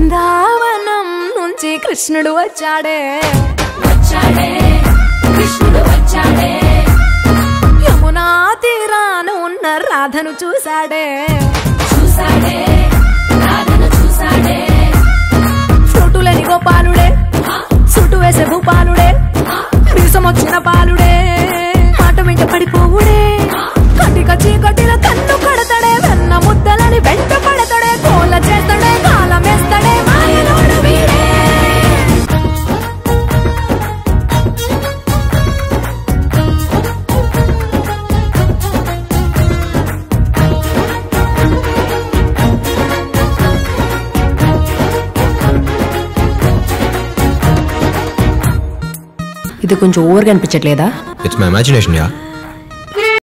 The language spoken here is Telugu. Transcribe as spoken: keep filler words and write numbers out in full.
బృందావనం నుంచి కృష్ణుడు వచ్చాడే వచ్చాడే కృష్ణుడు వచ్చాడే యమునా తీరాన ఉన్న రాధను చూసాడే చూసాడే రాధను చూసాడే ఫ్రూటులని గోపాలుడే సుటు వేసే భూపాలుడే మీసమొచ్చిన పాలుడే మాట వెంట పడిపోవుడే కటిక చీకటిల కన్ను కడతాడే వెన్న ముద్దలని వెంట పడతాడే కోల చేస్తాడే కాలమేస్తాడే మాయలోడు వీడే ఇది కొంచెం ఓవర్గా అనిపించట్లేదా? It's my imagination yeah.